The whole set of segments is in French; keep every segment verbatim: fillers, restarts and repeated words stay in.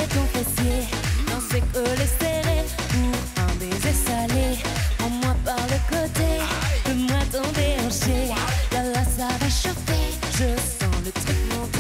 baiser ton fessier dans ses collets serrés ou un baiser salé. Prends-moi par le côté, fais-moi ton déhanché. Là là ça va chauffer, je sens le truc monter.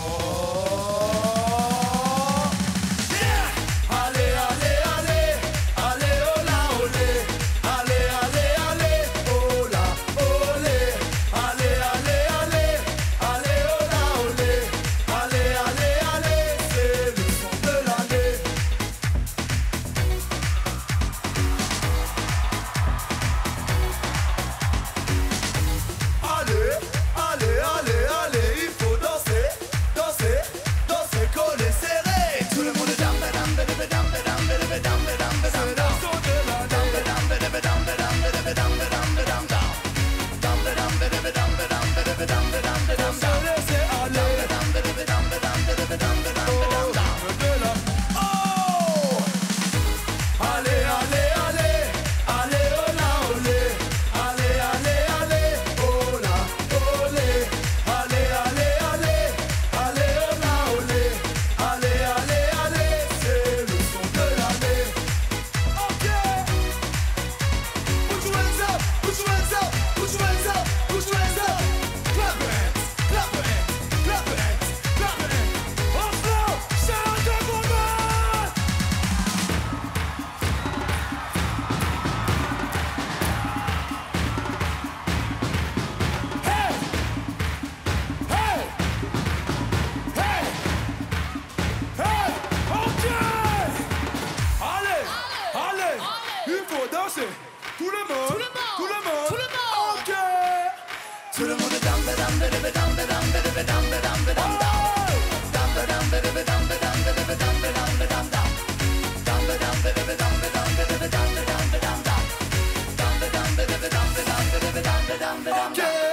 Tout le monde, tout le monde, tout le monde, tout le monde. Ok. Tout le monde est down, down, down, down, down, down, down, down, down, down, down. Down, down, down, down, down, down, down, down, down. Down, down, down, down, down, down, down, down, down. Down, down, down, down, down, down, down. Okay.